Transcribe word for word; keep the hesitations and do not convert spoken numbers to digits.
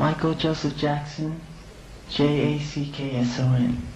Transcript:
Michael Joseph Jackson, J A C K S O N.